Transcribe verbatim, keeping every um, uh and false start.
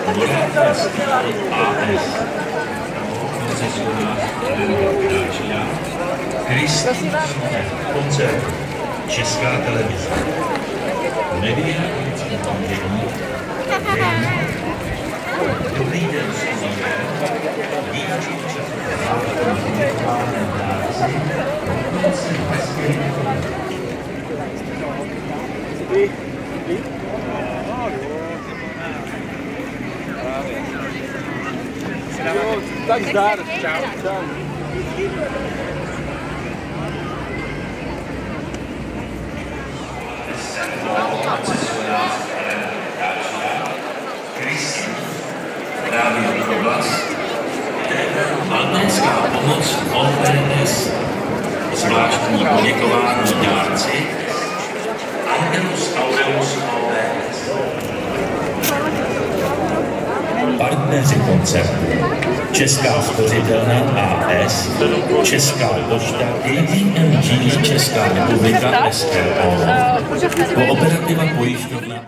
Northwest A S, koncesionář Dacia, Kristýn koncert, Česká televize, Media Konzervativní, Dobrý den, Suzanne, dívačí časopářské dárci, dokonce hezké Tak zdar, čau, čau. Rádio Prohlas, Maldenská pomoc O B S, zvláštní poděkování dárci, Angelus Aureus O B S. Partneři koncertu: Česká spořitelna A S, Česká pošta, A T M G, Česká republika S R O, Kooperativa pojišťovna.